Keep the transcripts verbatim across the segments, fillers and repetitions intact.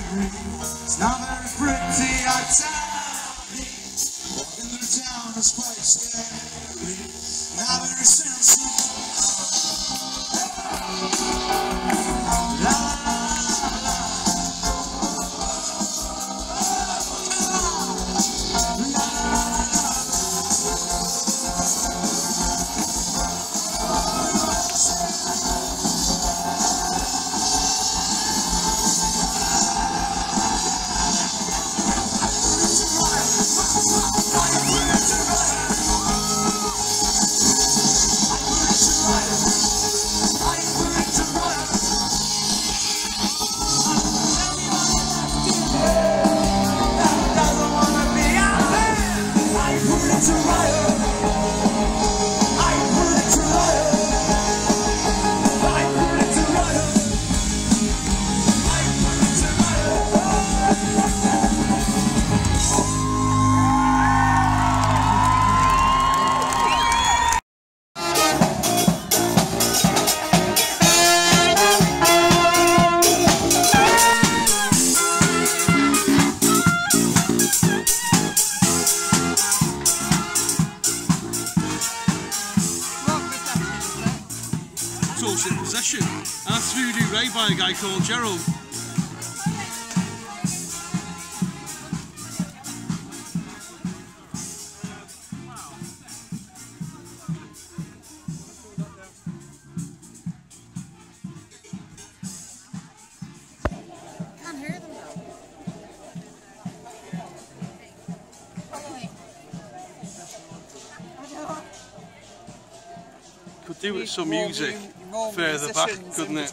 It's not very pretty, I tell you. Walking through town is quite scary. Not very sensible. La la la. La In possession, asked Voodoo Ray by a guy called Gerald. Can't hear them though. Could do with some music further back, couldn't it?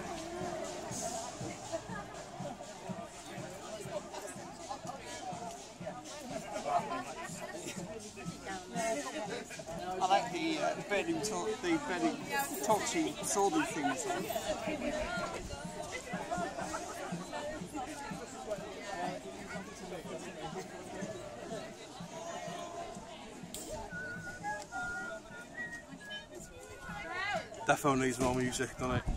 I like the uh, the bedding talk, the bedding torchy swording things. Defo needs more music, doesn't it?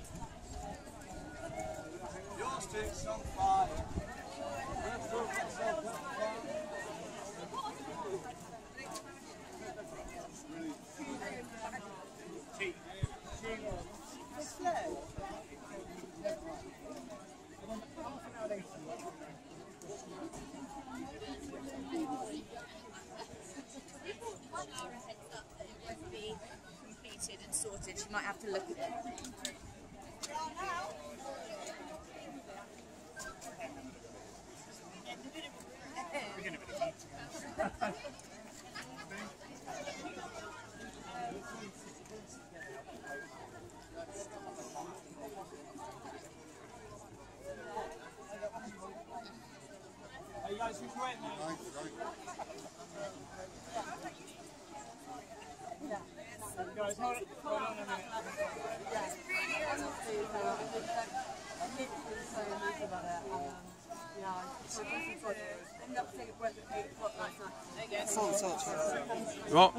And sorted, she might have to look at it. Hey guys, who's wet now? Guys, hold it. Hold on a minute. What?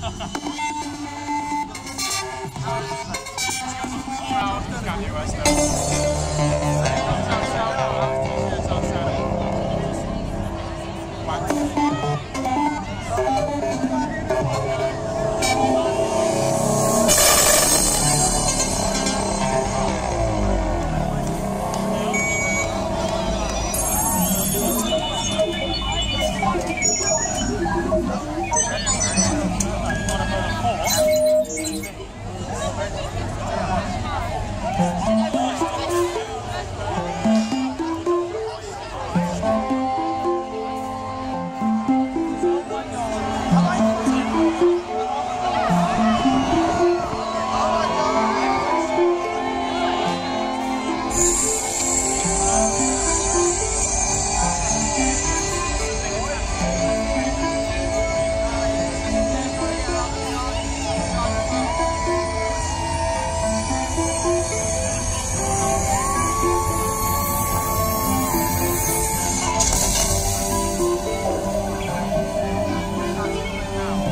Now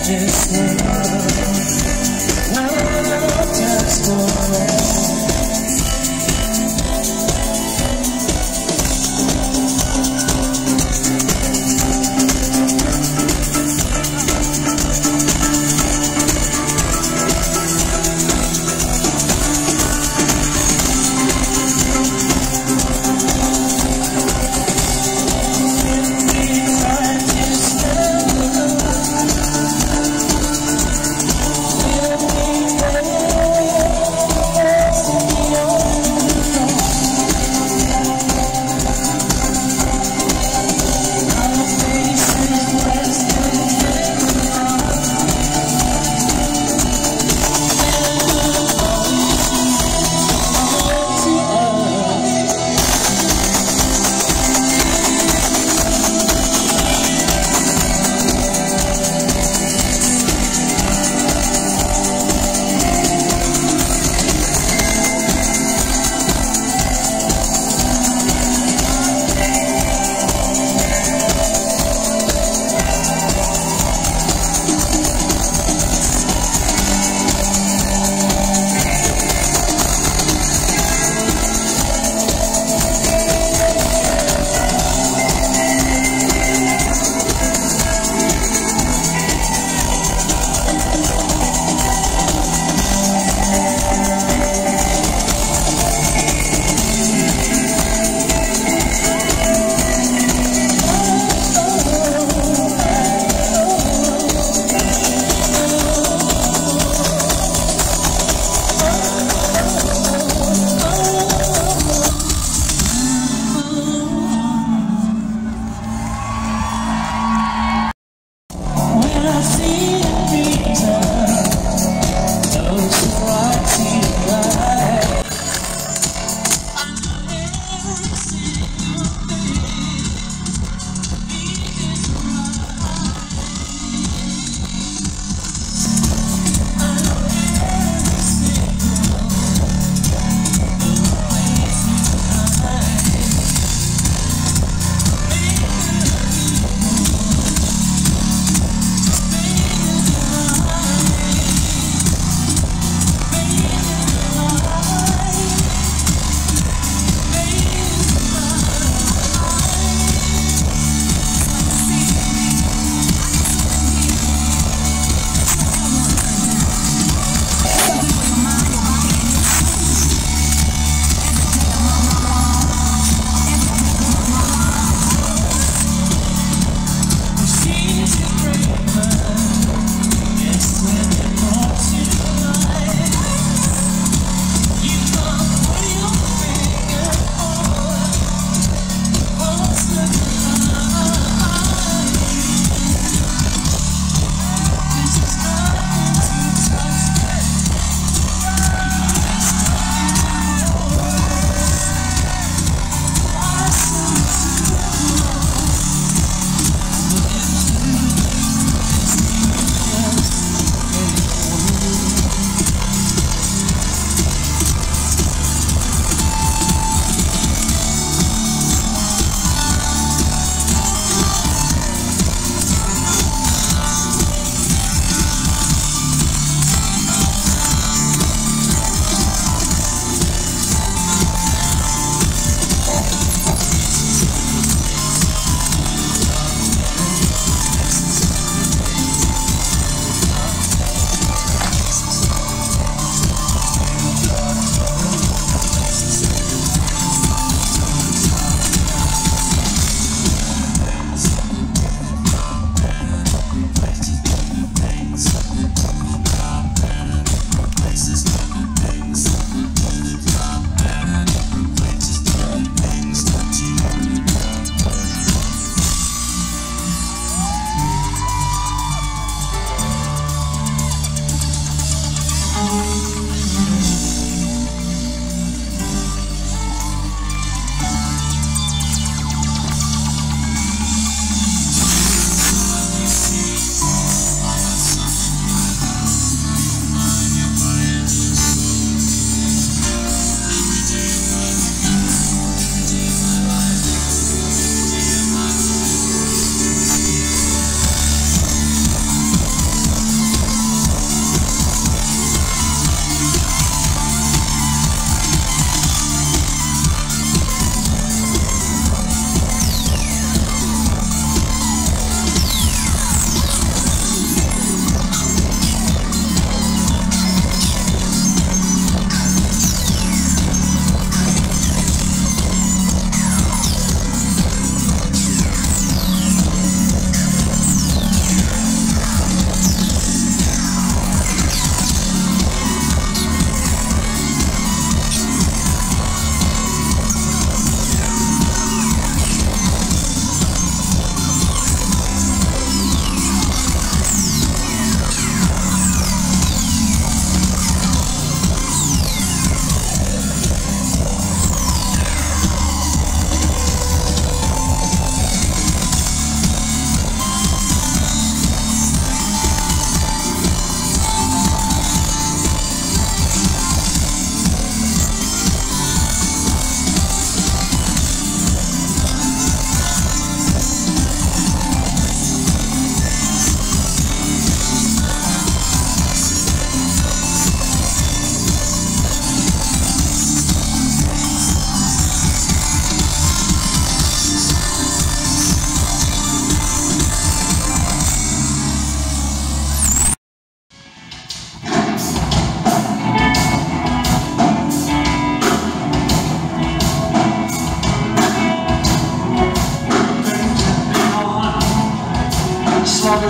just love, love just forever.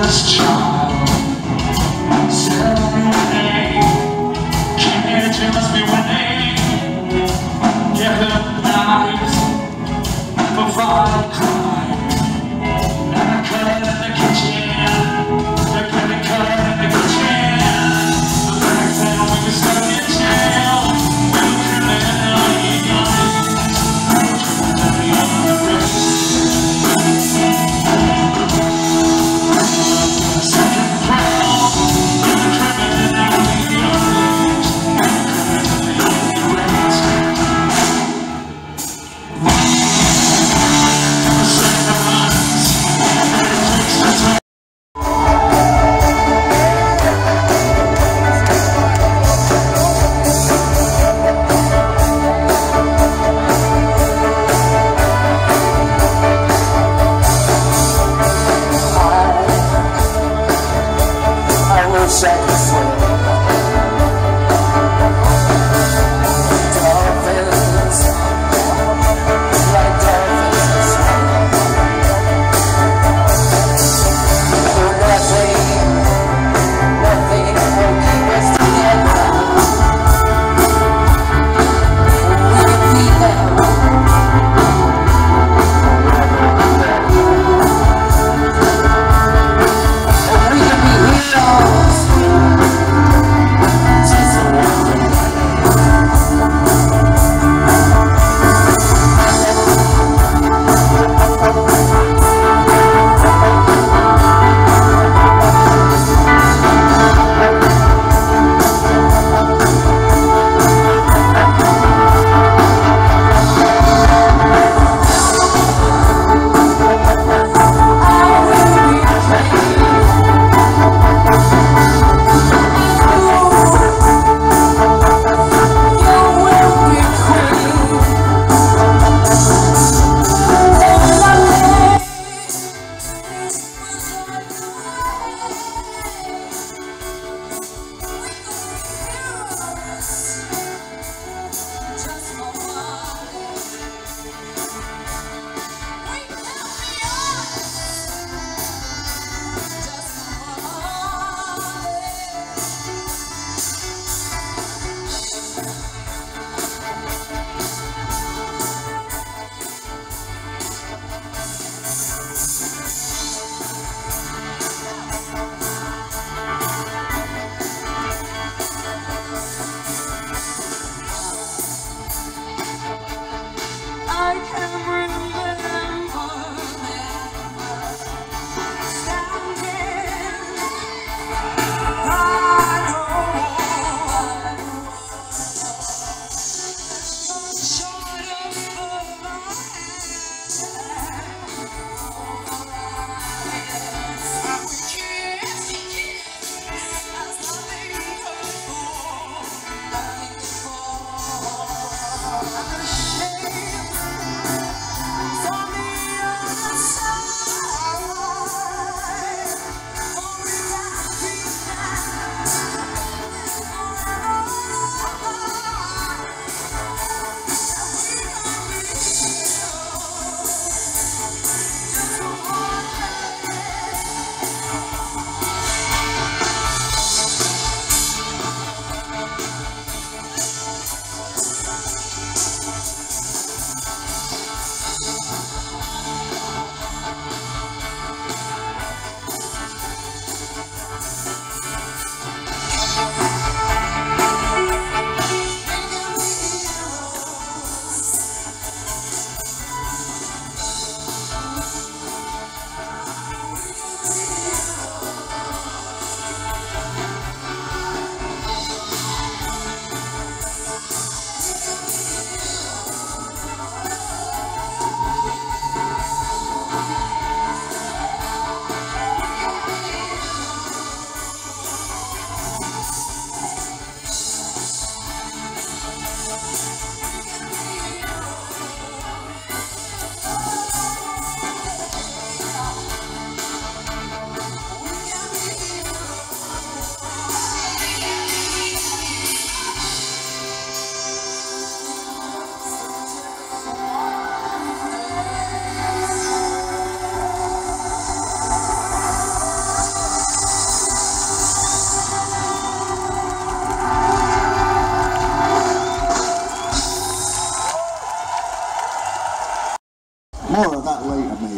motherless child. Said I'm winning, came here to must be winning. Give them knives for violent crime. And I cut in the kitchen, they're getting cut in the kitchen. The back then we were stuck in jail, we were criminally young. Criminally young.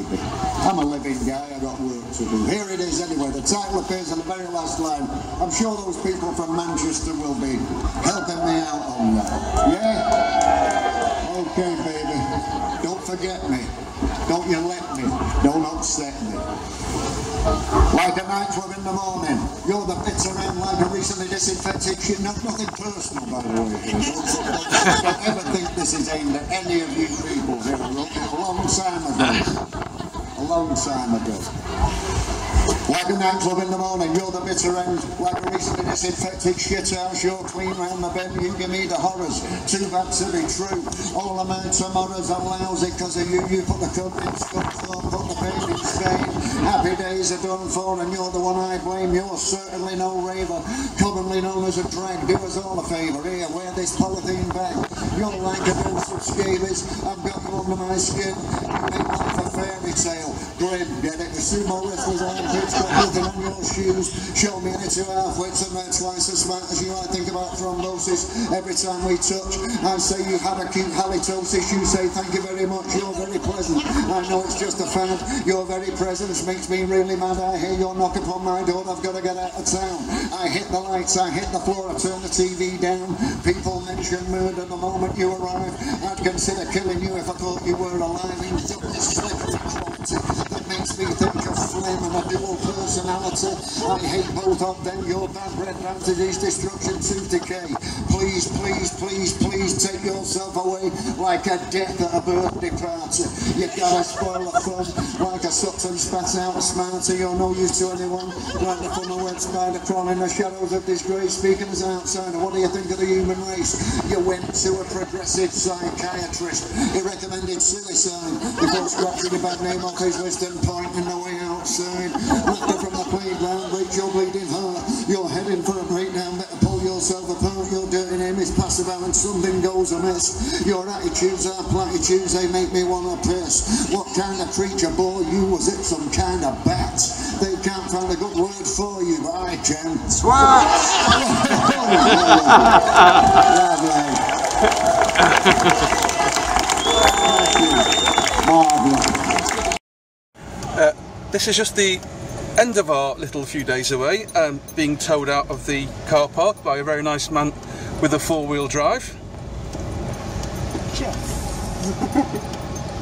me. I'm a living guy, I got work to do. Here it is anyway, the title appears in the very last line. I'm sure those people from Manchester will be helping me out on that. Yeah? Okay, baby. Don't forget me. Don't you let me. Don't upset me. Like a nightclub in the morning, you're the bitter end like a recently disinfected shit. No, nothing personal, by the way. Don't, don't, don't ever think this is aimed at any of you people here. I wrote it a long time ago. A long time ago. Like a nightclub in the morning, you're the bitter end, like a recently disinfected shithouse, you're clean round the bend, you give me the horrors, too bad to be true. All of my tomorrows are lousy because of you, you put the cunt in scuff for, put the pain in stain. Happy days are done for and you're the one I blame, you're certainly no raver, commonly known as a drag, do us all a favour, here, wear this polythene back, you're like a dose of scabies, I've got you under my skin, you make life a fairy tale, grim, get it, the sumo wrestlers armpits, got nothing on your shoes, show me any two half-wits and that's twice as smart as you. I think about thrombosis every time we touch. I say you have acute halitosis, you say thank you very much, you're very pleasant. I know it's just a fad, your very presence makes me really mad. I hear your knock upon my door, I've got to get out of town. I hit the lights, I hit the floor, I turn the T V down. People mention murder the moment you arrive. I'd consider killing you if I thought you were alive. In this slippery quality that makes me think of flame and a dual personality. I hate both of them, your bad red advantages, destruction to decay. Please, please, please, please take yourself away like a death at a birthday party. You gotta spoil the fun like a Sutton spat out a smarter. You're no use to anyone like the funnel web spider crawling in the shadows of disgrace. Speaking as an outsider, what do you think of the human race? You went to a progressive psychiatrist. He recommended suicide before scratching the bad name off his list and pointing the way outside. Left her from the playground, break your bleeding heart. You're heading for a breakdown, better pull yourself apart. Your dirty name is passive and something goes amiss. Your attitudes are platitudes, they make me wanna piss. What kind of creature bore you? Was it some kind of bat? They can't find a good word for you, but I can. Swat! Uh, this is just the end of our little few days away, um, being towed out of the car park by a very nice man with a four-wheel drive. Jeff.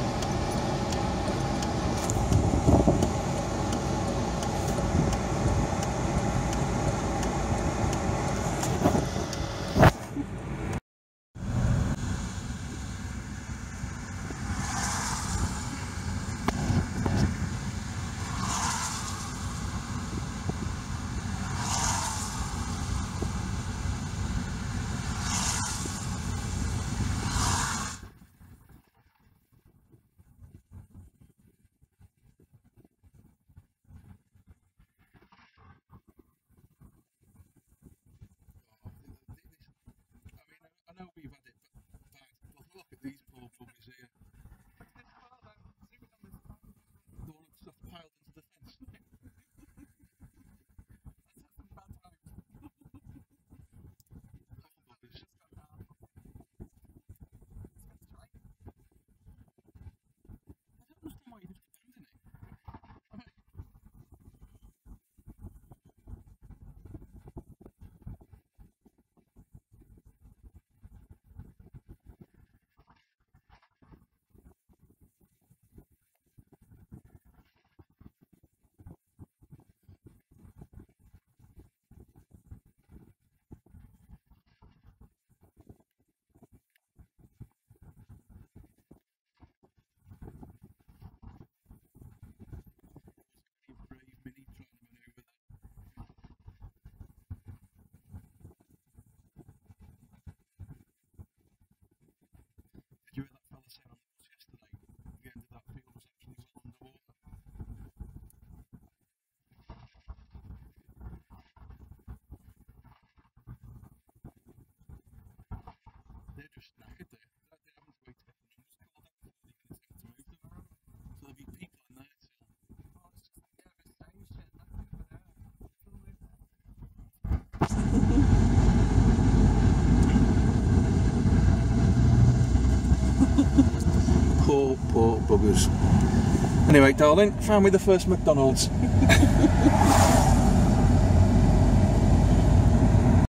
I know we've had it bad, but look at these poor buggers here. The one that's stuff piled into the fence. Poor buggers. I don't understand why you have to abandon it. Did you hear that fella say on the bus yesterday? The end of that field was actually well underwater. They're just knackered there. They haven't waited for them. Just called out for thirty minutes to move them around. So there'll be people in there till. Oh, it's just like a station. Poor, poor buggers. Anyway, darling, found me the first McDonald's.